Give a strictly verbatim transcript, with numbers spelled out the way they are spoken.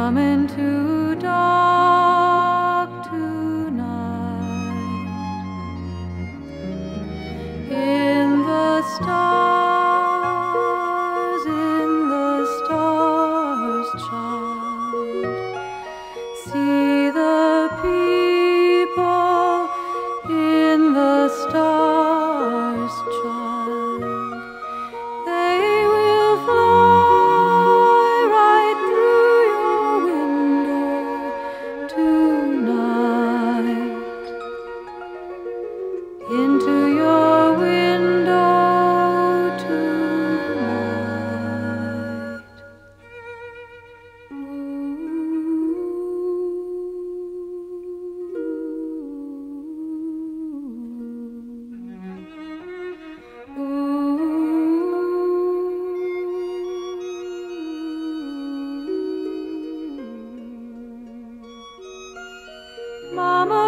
come into dark tonight. In the stars, in the stars, child, see the people in the stars, child. They will fly right through your window tonight, into your window tonight. Ooh. Mama